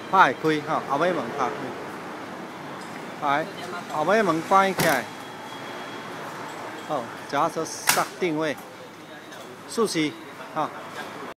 拍会开吼，后尾门拍开，来，后尾门关起来。好，脚踏车上定位，竖起，好。